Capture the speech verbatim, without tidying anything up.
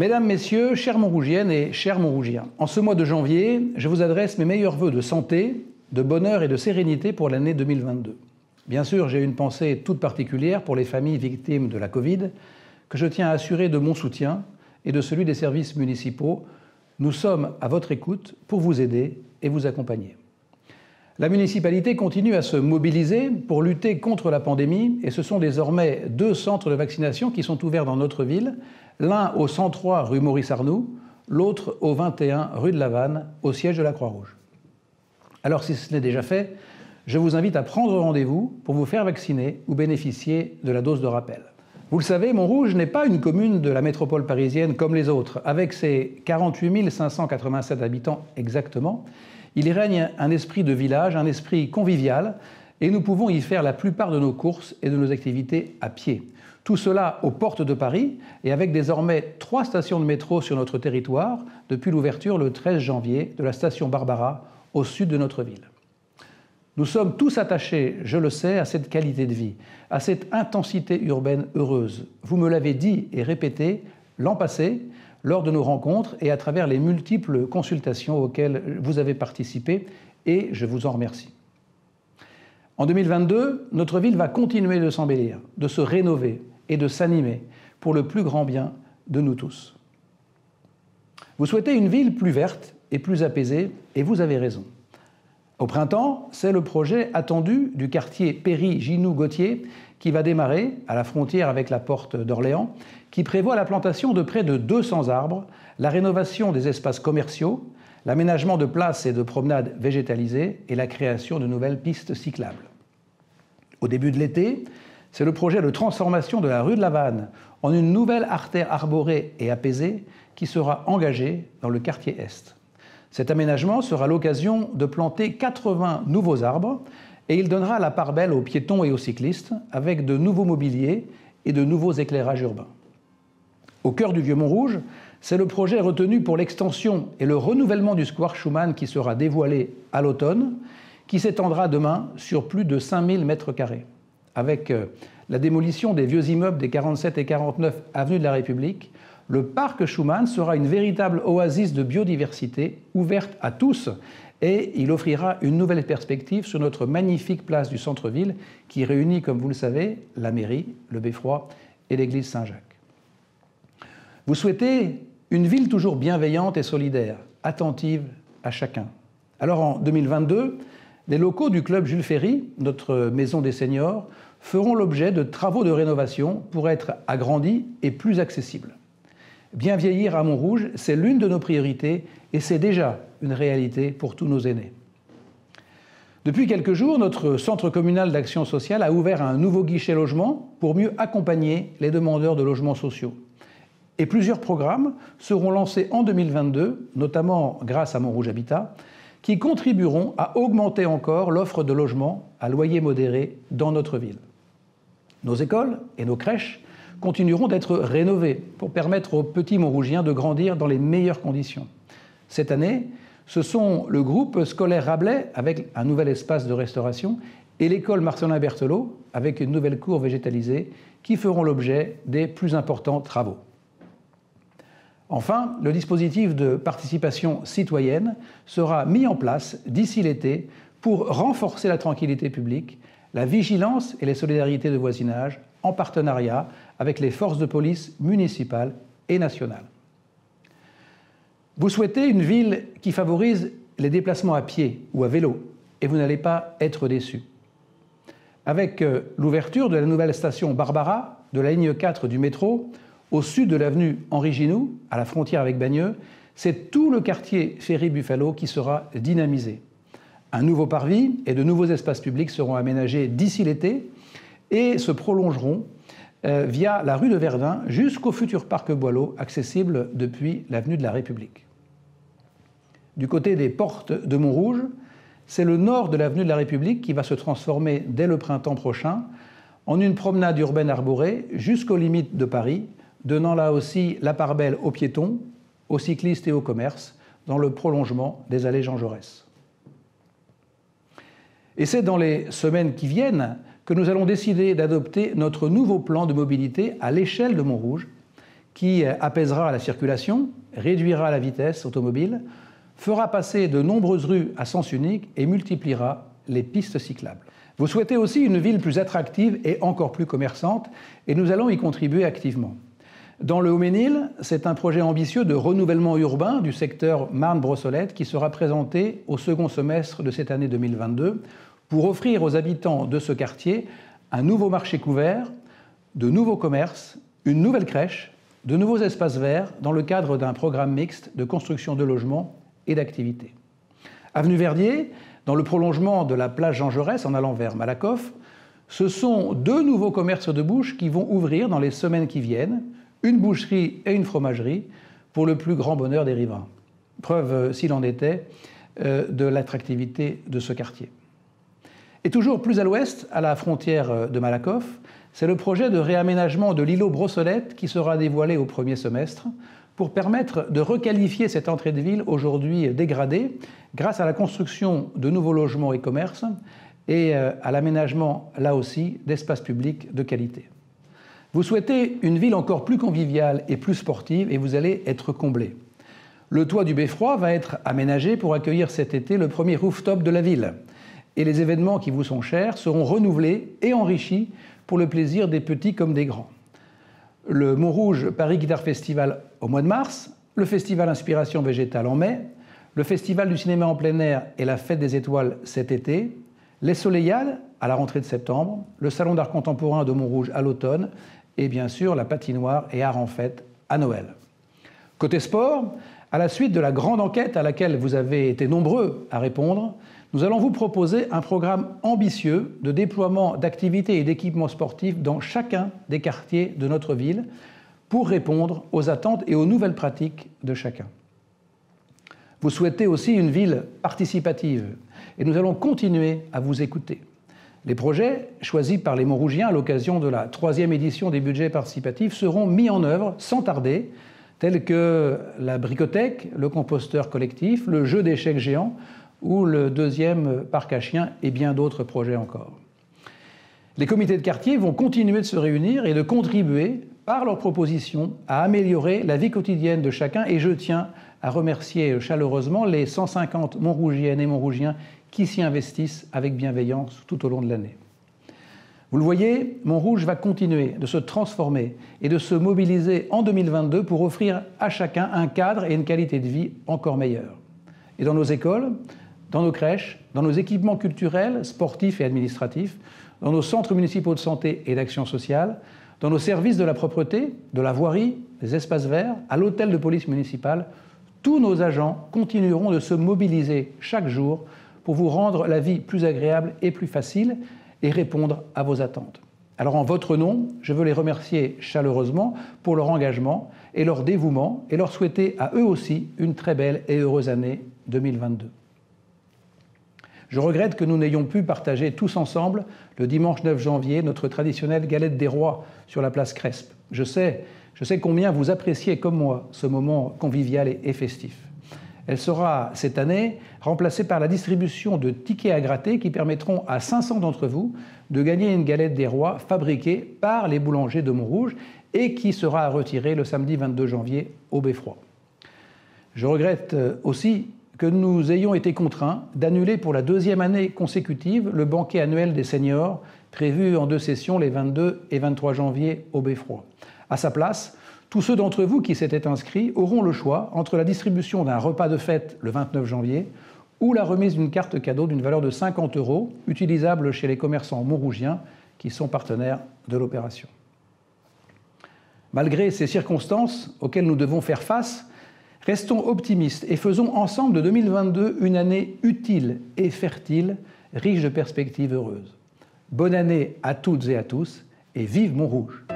Mesdames, Messieurs, chères Montrougiennes et chers Montrougiens, en ce mois de janvier, je vous adresse mes meilleurs vœux de santé, de bonheur et de sérénité pour l'année deux mille vingt-deux. Bien sûr, j'ai une pensée toute particulière pour les familles victimes de la Covid, que je tiens à assurer de mon soutien et de celui des services municipaux. Nous sommes à votre écoute pour vous aider et vous accompagner. La municipalité continue à se mobiliser pour lutter contre la pandémie et ce sont désormais deux centres de vaccination qui sont ouverts dans notre ville, l'un au cent trois rue Maurice Arnoux, l'autre au vingt et un rue de la Vanne, au siège de la Croix-Rouge. Alors si ce n'est déjà fait, je vous invite à prendre rendez-vous pour vous faire vacciner ou bénéficier de la dose de rappel. Vous le savez, Montrouge n'est pas une commune de la métropole parisienne comme les autres. Avec ses quarante-huit mille cinq cent quatre-vingt-sept habitants exactement, il y règne un esprit de village, un esprit convivial, et nous pouvons y faire la plupart de nos courses et de nos activités à pied. Tout cela aux portes de Paris et avec désormais trois stations de métro sur notre territoire depuis l'ouverture le treize janvier de la station Barbara au sud de notre ville. Nous sommes tous attachés, je le sais, à cette qualité de vie, à cette intensité urbaine heureuse. Vous me l'avez dit et répété l'an passé, lors de nos rencontres et à travers les multiples consultations auxquelles vous avez participé, et je vous en remercie. En deux mille vingt-deux, notre ville va continuer de s'embellir, de se rénover et de s'animer pour le plus grand bien de nous tous. Vous souhaitez une ville plus verte et plus apaisée, et vous avez raison. Au printemps, c'est le projet attendu du quartier Péry-Ginoux-Gautier qui va démarrer à la frontière avec la porte d'Orléans, qui prévoit la plantation de près de deux cents arbres, la rénovation des espaces commerciaux, l'aménagement de places et de promenades végétalisées et la création de nouvelles pistes cyclables. Au début de l'été, c'est le projet de transformation de la rue de la Vanne en une nouvelle artère arborée et apaisée qui sera engagée dans le quartier Est. Cet aménagement sera l'occasion de planter quatre-vingts nouveaux arbres et il donnera la part belle aux piétons et aux cyclistes avec de nouveaux mobiliers et de nouveaux éclairages urbains. Au cœur du Vieux-Montrouge, c'est le projet retenu pour l'extension et le renouvellement du square Schumann qui sera dévoilé à l'automne, qui s'étendra demain sur plus de cinq mille mètres carrés. Avec la démolition des vieux immeubles des quarante-sept et quarante-neuf avenue de la République, le parc Schumann sera une véritable oasis de biodiversité ouverte à tous et il offrira une nouvelle perspective sur notre magnifique place du centre-ville qui réunit, comme vous le savez, la mairie, le Beffroi et l'église Saint-Jacques. Vous souhaitez une ville toujours bienveillante et solidaire, attentive à chacun. Alors en deux mille vingt-deux, les locaux du club Jules Ferry, notre maison des seniors, feront l'objet de travaux de rénovation pour être agrandis et plus accessibles. Bien vieillir à Montrouge, c'est l'une de nos priorités et c'est déjà une réalité pour tous nos aînés. Depuis quelques jours, notre centre communal d'action sociale a ouvert un nouveau guichet logement pour mieux accompagner les demandeurs de logements sociaux. Et plusieurs programmes seront lancés en deux mille vingt-deux, notamment grâce à Montrouge Habitat, qui contribueront à augmenter encore l'offre de logements à loyer modéré dans notre ville. Nos écoles et nos crèches continueront d'être rénovées pour permettre aux petits Montrougiens de grandir dans les meilleures conditions. Cette année, ce sont le groupe scolaire Rabelais, avec un nouvel espace de restauration, et l'école Marcelin Berthelot, avec une nouvelle cour végétalisée, qui feront l'objet des plus importants travaux. Enfin, le dispositif de participation citoyenne sera mis en place d'ici l'été pour renforcer la tranquillité publique, la vigilance et les solidarités de voisinage, en partenariat avec les forces de police municipales et nationales. Vous souhaitez une ville qui favorise les déplacements à pied ou à vélo, et vous n'allez pas être déçus. Avec l'ouverture de la nouvelle station Barbara, de la ligne quatre du métro, au sud de l'avenue Henri Ginoux, à la frontière avec Bagneux, c'est tout le quartier Ferry-Buffalo qui sera dynamisé. Un nouveau parvis et de nouveaux espaces publics seront aménagés d'ici l'été et se prolongeront euh, via la rue de Verdun jusqu'au futur parc Boileau, accessible depuis l'avenue de la République. Du côté des portes de Montrouge, c'est le nord de l'avenue de la République qui va se transformer dès le printemps prochain en une promenade urbaine arborée jusqu'aux limites de Paris, donnant là aussi la part belle aux piétons, aux cyclistes et aux commerces, dans le prolongement des allées Jean Jaurès. Et c'est dans les semaines qui viennent que nous allons décider d'adopter notre nouveau plan de mobilité à l'échelle de Montrouge, qui apaisera la circulation, réduira la vitesse automobile, fera passer de nombreuses rues à sens unique et multipliera les pistes cyclables. Vous souhaitez aussi une ville plus attractive et encore plus commerçante, et nous allons y contribuer activement. Dans le Haut-Ménil, c'est un projet ambitieux de renouvellement urbain du secteur Marne-Brossolette qui sera présenté au second semestre de cette année deux mille vingt-deux pour offrir aux habitants de ce quartier un nouveau marché couvert, de nouveaux commerces, une nouvelle crèche, de nouveaux espaces verts dans le cadre d'un programme mixte de construction de logements et d'activités. Avenue Verdier, dans le prolongement de la plage Jean Jaurès en allant vers Malakoff, ce sont deux nouveaux commerces de bouche qui vont ouvrir dans les semaines qui viennent, une boucherie et une fromagerie, pour le plus grand bonheur des riverains. Preuve, s'il en était, de l'attractivité de ce quartier. Et toujours plus à l'ouest, à la frontière de Malakoff, c'est le projet de réaménagement de l'îlot Brossolette qui sera dévoilé au premier semestre pour permettre de requalifier cette entrée de ville aujourd'hui dégradée grâce à la construction de nouveaux logements et commerces et à l'aménagement, là aussi, d'espaces publics de qualité. Vous souhaitez une ville encore plus conviviale et plus sportive et vous allez être comblé. Le toit du Beffroi va être aménagé pour accueillir cet été le premier rooftop de la ville. Et les événements qui vous sont chers seront renouvelés et enrichis pour le plaisir des petits comme des grands. Le Montrouge Paris Guitar Festival au mois de mars, le Festival Inspiration Végétale en mai, le Festival du cinéma en plein air et la Fête des étoiles cet été, les Soleillades à la rentrée de septembre, le Salon d'art contemporain de Montrouge à l'automne et bien sûr la patinoire et art en fête à Noël. Côté sport, à la suite de la grande enquête à laquelle vous avez été nombreux à répondre, nous allons vous proposer un programme ambitieux de déploiement d'activités et d'équipements sportifs dans chacun des quartiers de notre ville pour répondre aux attentes et aux nouvelles pratiques de chacun. Vous souhaitez aussi une ville participative et nous allons continuer à vous écouter. Les projets choisis par les Montrougiens à l'occasion de la troisième édition des budgets participatifs seront mis en œuvre sans tarder, tels que la bricothèque, le composteur collectif, le jeu d'échecs géant ou le deuxième parc à chiens et bien d'autres projets encore. Les comités de quartier vont continuer de se réunir et de contribuer par leurs propositions à améliorer la vie quotidienne de chacun et je tiens à remercier chaleureusement les cent cinquante Montrougiennes et Montrougiens qui s'y investissent avec bienveillance tout au long de l'année. Vous le voyez, Montrouge va continuer de se transformer et de se mobiliser en deux mille vingt-deux pour offrir à chacun un cadre et une qualité de vie encore meilleurs. Et dans nos écoles, dans nos crèches, dans nos équipements culturels, sportifs et administratifs, dans nos centres municipaux de santé et d'action sociale, dans nos services de la propreté, de la voirie, des espaces verts, à l'hôtel de police municipale, tous nos agents continueront de se mobiliser chaque jour pour vous rendre la vie plus agréable et plus facile et répondre à vos attentes. Alors en votre nom, je veux les remercier chaleureusement pour leur engagement et leur dévouement et leur souhaiter à eux aussi une très belle et heureuse année deux mille vingt-deux. Je regrette que nous n'ayons pu partager tous ensemble, le dimanche neuf janvier, notre traditionnelle galette des rois sur la place Crespe. Je sais, je sais combien vous appréciez comme moi ce moment convivial et festif. Elle sera, cette année, remplacée par la distribution de tickets à gratter qui permettront à cinq cents d'entre vous de gagner une galette des rois fabriquée par les boulangers de Montrouge et qui sera à retirer le samedi vingt-deux janvier au Beffroi. Je regrette aussi que nous ayons été contraints d'annuler pour la deuxième année consécutive le banquet annuel des seniors prévu en deux sessions les vingt-deux et vingt-trois janvier au Beffroi. À sa place, tous ceux d'entre vous qui s'étaient inscrits auront le choix entre la distribution d'un repas de fête le vingt-neuf janvier ou la remise d'une carte cadeau d'une valeur de cinquante euros utilisable chez les commerçants montrougiens qui sont partenaires de l'opération. Malgré ces circonstances auxquelles nous devons faire face, restons optimistes et faisons ensemble de deux mille vingt-deux une année utile et fertile, riche de perspectives heureuses. Bonne année à toutes et à tous et vive Montrouge!